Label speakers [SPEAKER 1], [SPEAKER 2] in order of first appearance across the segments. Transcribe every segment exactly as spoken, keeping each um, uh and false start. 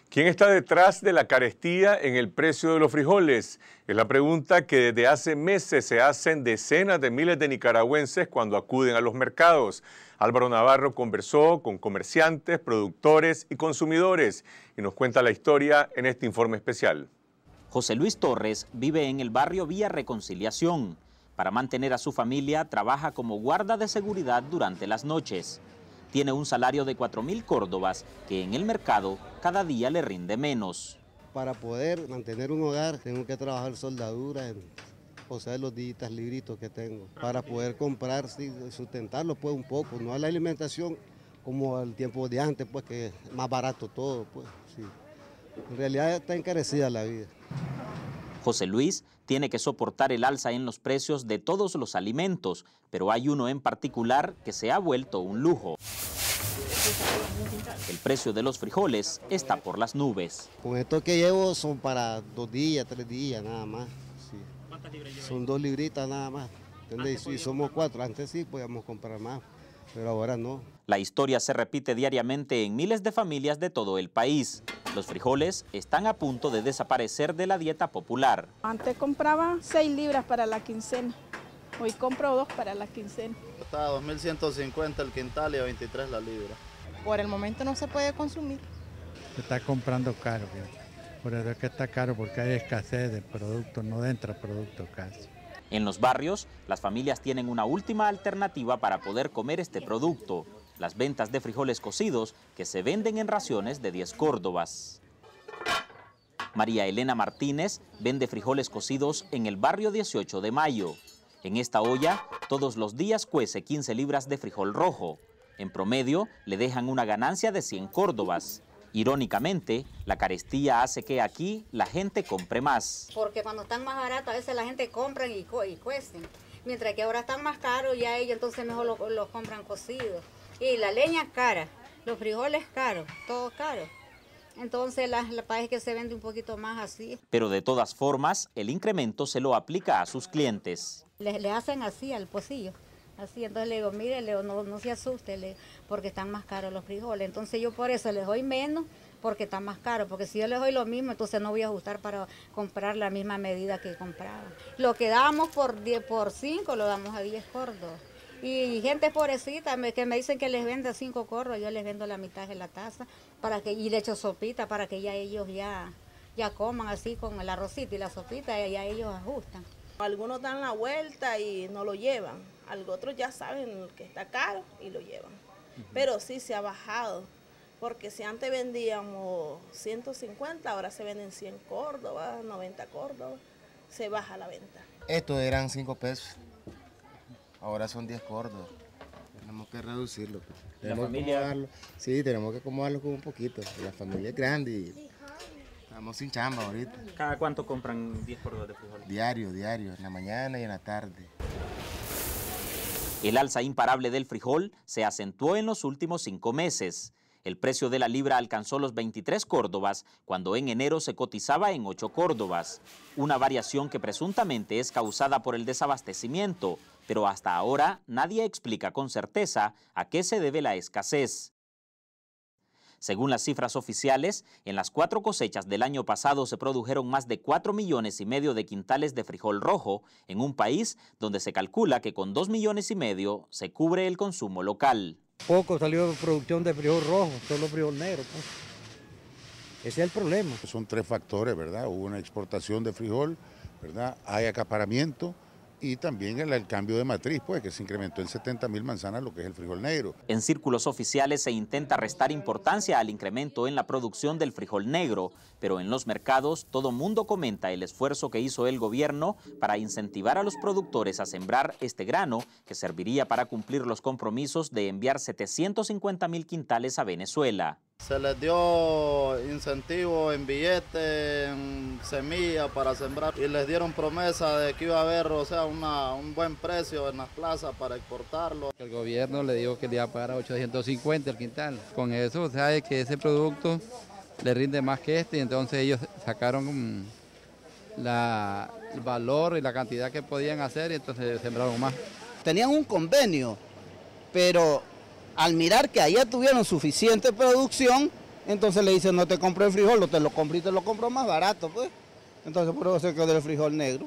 [SPEAKER 1] ¿Quién está detrás de la carestía en el precio de los frijoles? Es la pregunta que desde hace meses se hacen decenas de miles de nicaragüenses cuando acuden a los mercados. Álvaro Navarro conversó con comerciantes, productores y consumidores y nos cuenta la historia en este informe especial.
[SPEAKER 2] José Luis Torres vive en el barrio Villa Reconciliación. Para mantener a su familia, trabaja como guarda de seguridad durante las noches. Tiene un salario de cuatro mil córdobas que en el mercado cada día le rinde menos.
[SPEAKER 3] Para poder mantener un hogar tengo que trabajar soldadura, o sea, los días libritos que tengo. Para poder comprar, sí, sustentarlo pues un poco, no a la alimentación como al tiempo de antes, pues que es más barato todo, pues sí. En realidad está encarecida la vida.
[SPEAKER 2] José Luis tiene que soportar el alza en los precios de todos los alimentos, pero hay uno en particular que se ha vuelto un lujo. El precio de los frijoles está por las nubes.
[SPEAKER 3] Con esto que llevo son para dos días, tres días nada más. Sí.
[SPEAKER 2] ¿Cuántas libras lleva?
[SPEAKER 3] Son dos libritas nada más. ¿Entendés? Y somos cuatro. Antes sí podíamos comprar más, pero ahora no.
[SPEAKER 2] La historia se repite diariamente en miles de familias de todo el país. Los frijoles están a punto de desaparecer de la dieta popular.
[SPEAKER 4] Antes compraba seis libras para la quincena. Hoy compro dos para la quincena.
[SPEAKER 5] Está a dos mil ciento cincuenta el quintal y a veintitrés la libra.
[SPEAKER 6] Por el momento no se puede consumir.
[SPEAKER 7] Se está comprando caro, por eso es que está caro, porque hay escasez de productos, no entra producto casi.
[SPEAKER 2] En los barrios, las familias tienen una última alternativa para poder comer este producto: las ventas de frijoles cocidos que se venden en raciones de diez córdobas. María Elena Martínez vende frijoles cocidos en el barrio dieciocho de mayo. En esta olla, todos los días cuece quince libras de frijol rojo. En promedio, le dejan una ganancia de cien córdobas. Irónicamente, la carestía hace que aquí la gente compre más.
[SPEAKER 8] Porque cuando están más baratos, a veces la gente compra y, y cuecen. Mientras que ahora están más caros, ya ellos entonces mejor los lo compran cocidos. Y la leña es cara, los frijoles caros, todo caro. Entonces la, la parece que se vende un poquito más así.
[SPEAKER 2] Pero de todas formas, el incremento se lo aplica a sus clientes.
[SPEAKER 8] Le, le hacen así al pocillo. Así, entonces le digo, mire, le digo, no, no se asuste, le, porque están más caros los frijoles. Entonces yo por eso les doy menos, porque están más caros. Porque si yo les doy lo mismo, entonces no voy a ajustar para comprar la misma medida que compraba. Lo que damos por diez, por cinco, lo damos a diez córdobas. Y gente pobrecita que me dicen que les vende cinco córdobas, yo les vendo la mitad de la taza, para que, y le echo sopita para que ya ellos ya, ya coman así con el arrocito y la sopita, y ya ellos ajustan.
[SPEAKER 6] Algunos dan la vuelta y no lo llevan. Otros ya saben que está caro y lo llevan. Uh-huh. Pero sí se ha bajado, porque si antes vendíamos ciento cincuenta, ahora se venden cien córdobas, noventa córdobas, se baja la venta.
[SPEAKER 9] Estos eran cinco pesos, ahora son diez córdobas. Tenemos que reducirlo. Tenemos ¿La familia? Que acomodarlo. Sí, tenemos que acomodarlo con un poquito. La familia es grande y estamos sin chamba ahorita.
[SPEAKER 2] ¿Cada cuánto compran diez córdobas de frijol?
[SPEAKER 9] Diario, diario, en la mañana y en la tarde.
[SPEAKER 2] El alza imparable del frijol se acentuó en los últimos cinco meses. El precio de la libra alcanzó los veintitrés córdobas, cuando en enero se cotizaba en ocho córdobas. Una variación que presuntamente es causada por el desabastecimiento, pero hasta ahora nadie explica con certeza a qué se debe la escasez. Según las cifras oficiales, en las cuatro cosechas del año pasado se produjeron más de cuatro millones y medio de quintales de frijol rojo en un país donde se calcula que con dos millones y medio se cubre el consumo local.
[SPEAKER 10] Poco salió producción de frijol rojo, solo frijol negro, pues. Ese es el problema.
[SPEAKER 11] Son tres factores, ¿verdad? Hubo una exportación de frijol, ¿verdad? Hay acaparamiento. Y también el, el cambio de matriz, pues, que se incrementó en setenta mil manzanas lo que es el frijol negro.
[SPEAKER 2] En círculos oficiales se intenta restar importancia al incremento en la producción del frijol negro, pero en los mercados todo mundo comenta el esfuerzo que hizo el gobierno para incentivar a los productores a sembrar este grano, que serviría para cumplir los compromisos de enviar setecientos cincuenta mil quintales a Venezuela.
[SPEAKER 5] Se les dio incentivo en billetes, en semillas para sembrar y les dieron promesa de que iba a haber, o sea, una, un buen precio en las plazas para exportarlo.
[SPEAKER 12] El gobierno le dijo que le iba a pagar a ochocientos cincuenta el quintal. Con eso sabe que ese producto le rinde más que este y entonces ellos sacaron la, el valor y la cantidad que podían hacer y entonces sembraron más.
[SPEAKER 13] Tenían un convenio, pero al mirar que allá tuvieron suficiente producción, Entonces le dicen, no te compro el frijol, o te lo compro y te lo compro más barato, pues. Entonces por eso se quedó el frijol negro.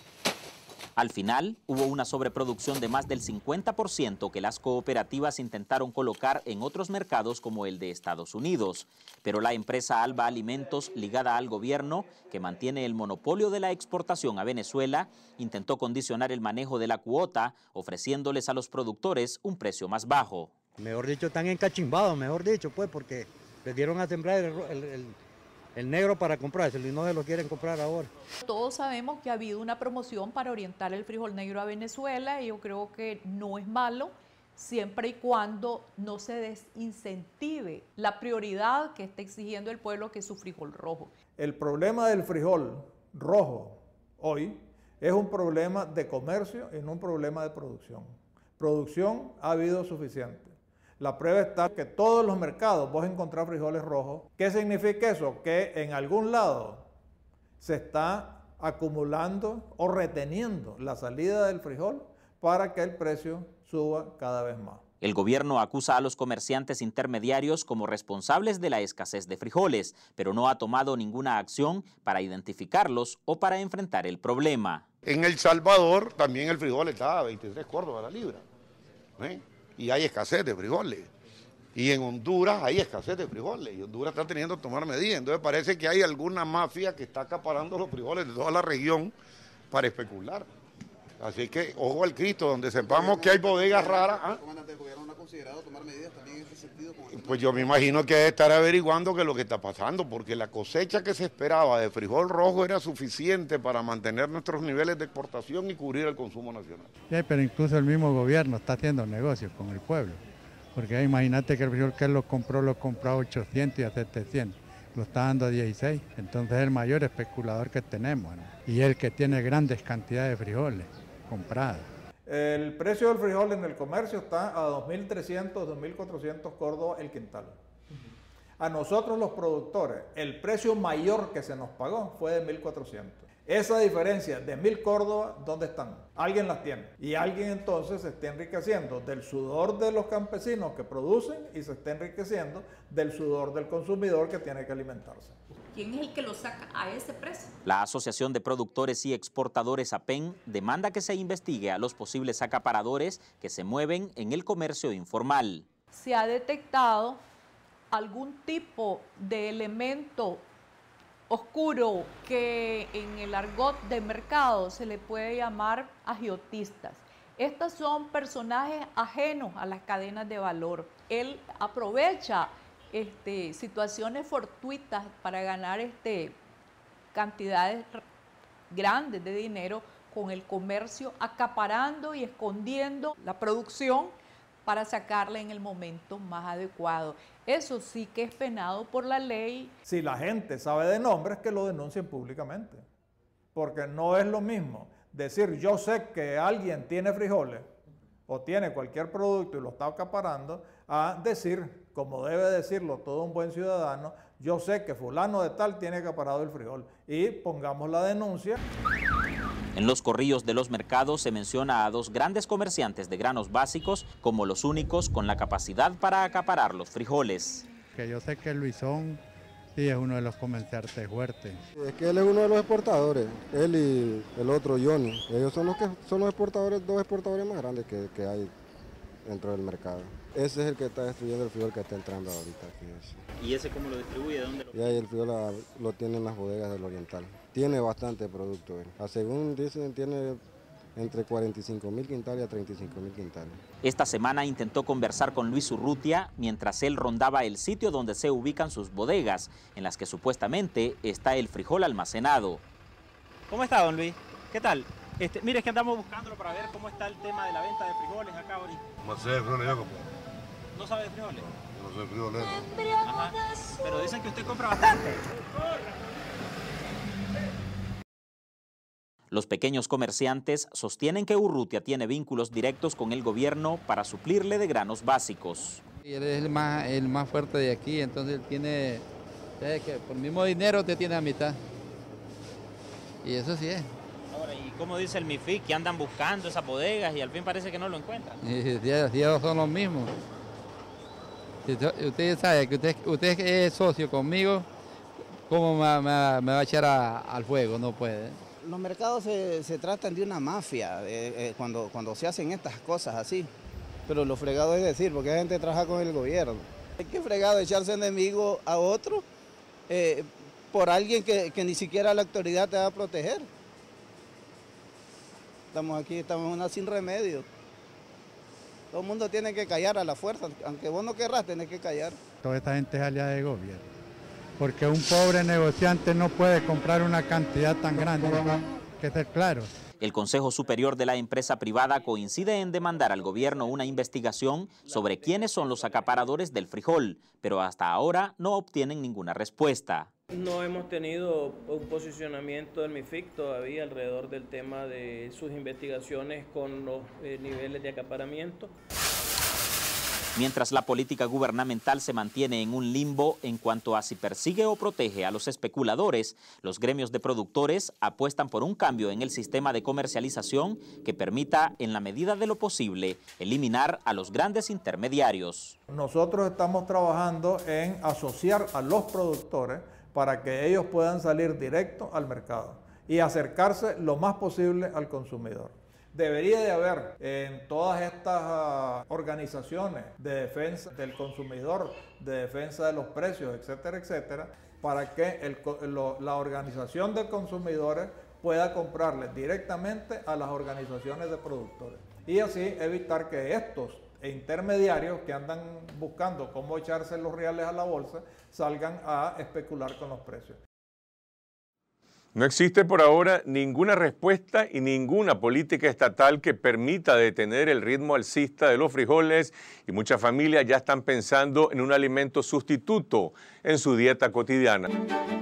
[SPEAKER 2] Al final, hubo una sobreproducción de más del cincuenta por ciento que las cooperativas intentaron colocar en otros mercados como el de Estados Unidos. Pero la empresa Alba Alimentos, ligada al gobierno, que mantiene el monopolio de la exportación a Venezuela, intentó condicionar el manejo de la cuota, ofreciéndoles a los productores un precio más bajo.
[SPEAKER 10] Mejor dicho, están encachimbados, mejor dicho, pues, porque les dieron a sembrar el, el, el, el negro para comprárselo y no se lo quieren comprar ahora.
[SPEAKER 14] Todos sabemos que ha habido una promoción para orientar el frijol negro a Venezuela y yo creo que no es malo siempre y cuando no se desincentive la prioridad que está exigiendo el pueblo, que es su frijol rojo.
[SPEAKER 15] El problema del frijol rojo hoy es un problema de comercio y no un problema de producción. Producción ha habido suficiente. La prueba está que todos los mercados vos encontrás frijoles rojos. ¿Qué significa eso? Que en algún lado se está acumulando o reteniendo la salida del frijol para que el precio suba cada vez más.
[SPEAKER 2] El gobierno acusa a los comerciantes intermediarios como responsables de la escasez de frijoles, pero no ha tomado ninguna acción para identificarlos o para enfrentar el problema.
[SPEAKER 16] En El Salvador también el frijol está a veintitrés córdobas la libra, ¿eh? Y hay escasez de frijoles. Y en Honduras hay escasez de frijoles y Honduras está teniendo que tomar medidas. Entonces parece que hay alguna mafia que está acaparando los frijoles de toda la región para especular. Así que ojo al Cristo, donde sepamos que hay bodegas raras. ¿Ah?
[SPEAKER 17] ¿El gobierno no ha considerado tomar medidas también en este sentido?
[SPEAKER 16] Pues yo me imagino que debe estar averiguando qué es lo que está pasando, porque la cosecha que se esperaba de frijol rojo era suficiente para mantener nuestros niveles de exportación y cubrir el consumo nacional.
[SPEAKER 7] Sí, pero incluso el mismo gobierno está haciendo negocios con el pueblo, porque imagínate que el frijol que él lo compró, lo compró a ochocientos y a setecientos, lo está dando a dieciséis, entonces es el mayor especulador que tenemos, ¿no? Y el que tiene grandes cantidades de frijoles comprados.
[SPEAKER 15] El precio del frijol en el comercio está a dos mil trescientos, dos mil cuatrocientos córdobas el quintal. A nosotros los productores, el precio mayor que se nos pagó fue de mil cuatrocientos. Esa diferencia de mil córdobas, ¿dónde están? Alguien las tiene. Y alguien entonces se está enriqueciendo del sudor de los campesinos que producen y se está enriqueciendo del sudor del consumidor que tiene que alimentarse.
[SPEAKER 14] ¿Quién es el que lo saca a ese precio?
[SPEAKER 2] La Asociación de Productores y Exportadores APEN demanda que se investigue a los posibles acaparadores que se mueven en el comercio informal.
[SPEAKER 14] Se ha detectado algún tipo de elemento oscuro que en el argot de mercado se le puede llamar agiotistas. Estos son personajes ajenos a las cadenas de valor. Él aprovecha este, situaciones fortuitas para ganar este, cantidades grandes de dinero con el comercio, acaparando y escondiendo la producción para sacarla en el momento más adecuado. Eso sí que es penado por la ley.
[SPEAKER 15] Si la gente sabe de nombres, que lo denuncien públicamente, porque no es lo mismo decir yo sé que alguien tiene frijoles o tiene cualquier producto y lo está acaparando, a decir, como debe decirlo todo un buen ciudadano, yo sé que fulano de tal tiene acaparado el frijol y pongamos la denuncia.
[SPEAKER 2] En los corrillos de los mercados se menciona a dos grandes comerciantes de granos básicos como los únicos con la capacidad para acaparar los frijoles.
[SPEAKER 7] Que yo sé que Luisón sí es uno de los comerciantes fuertes.
[SPEAKER 18] Es que él es uno de los exportadores, él y el otro Johnny. Ellos son los que son los exportadores, dos exportadores más grandes que, que hay dentro del mercado. Ese es el que está destruyendo el frijol que está entrando ahorita aquí. Sí.
[SPEAKER 2] ¿Y ese cómo lo distribuye? ¿De dónde lo...?
[SPEAKER 18] Y ahí el frijol lo, lo tiene en las bodegas del Oriental. Tiene bastante producto. Eh. Según dicen, tiene entre cuarenta y cinco mil quintales a treinta y cinco mil quintales.
[SPEAKER 2] Esta semana intentó conversar con Luis Urrutia mientras él rondaba el sitio donde se ubican sus bodegas, en las que supuestamente está el frijol almacenado.
[SPEAKER 19] ¿Cómo está, don Luis? ¿Qué tal? Este, mire, es que andamos buscándolo para ver cómo está el tema de la venta de frijoles acá ahorita.
[SPEAKER 20] No sé de frijoles yo, compadre.
[SPEAKER 19] ¿No sabe de frijoles?
[SPEAKER 20] Yo no soy frijolero.
[SPEAKER 19] Ajá. Pero dicen que usted compra bastante.
[SPEAKER 2] Los pequeños comerciantes sostienen que Urrutia tiene vínculos directos con el gobierno para suplirle de granos básicos.
[SPEAKER 12] Y él es el más, el más fuerte de aquí, entonces él tiene, ¿sabes qué? Por el mismo dinero te tiene a mitad. Y eso sí es.
[SPEAKER 19] Ahora, ¿y cómo dice el MIFIC que andan buscando esas bodegas y al fin parece que no lo encuentran?
[SPEAKER 12] Y ya, ya son los mismos. Si usted sabe que usted, usted es socio conmigo, ¿cómo me, me, me va a echar a, al fuego? No puede.
[SPEAKER 13] Los mercados se, se tratan de una mafia eh, eh, cuando, cuando se hacen estas cosas así. Pero lo fregado es decir, porque hay gente que trabaja con el gobierno. Hay que fregado echarse enemigo a otro eh, por alguien que, que ni siquiera la autoridad te va a proteger. Estamos aquí, estamos en una sin remedio. Todo el mundo tiene que callar a la fuerza, aunque vos no querrás, tenés que callar.
[SPEAKER 7] Toda esta gente es aliada de gobierno, porque un pobre negociante no puede comprar una cantidad tan grande, hay que ser claro.
[SPEAKER 2] El Consejo Superior de la empresa privada coincide en demandar al gobierno una investigación sobre quiénes son los acaparadores del frijol, pero hasta ahora no obtienen ninguna respuesta.
[SPEAKER 21] No hemos tenido un posicionamiento del MIFIC todavía alrededor del tema de sus investigaciones con los eh, niveles de acaparamiento.
[SPEAKER 2] Mientras la política gubernamental se mantiene en un limbo en cuanto a si persigue o protege a los especuladores, los gremios de productores apuestan por un cambio en el sistema de comercialización que permita, en la medida de lo posible, eliminar a los grandes intermediarios.
[SPEAKER 15] Nosotros estamos trabajando en asociar a los productores para que ellos puedan salir directo al mercado y acercarse lo más posible al consumidor. Debería de haber en todas estas uh, organizaciones de defensa del consumidor, de defensa de los precios, etcétera, etcétera, para que el, lo, la organización de consumidores pueda comprarle directamente a las organizaciones de productores y así evitar que estos intermediarios que andan buscando cómo echarse los reales a la bolsa salgan a especular con los precios.
[SPEAKER 1] No existe por ahora ninguna respuesta y ninguna política estatal que permita detener el ritmo alcista de los frijoles y muchas familias ya están pensando en un alimento sustituto en su dieta cotidiana.